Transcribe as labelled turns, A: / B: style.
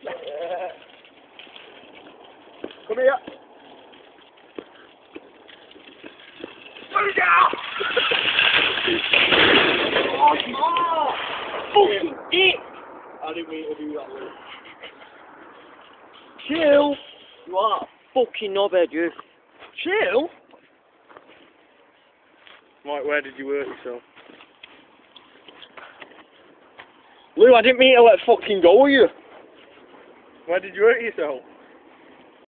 A: Come here.
B: Oh, fucking dick!
A: I didn't mean to do that, Luke.
B: Chill! You are a fucking knobhead, you.
A: Chill? Right, where did you hurt yourself?
B: Lou, I didn't mean to let fucking go of you.
A: Where did you hurt yourself?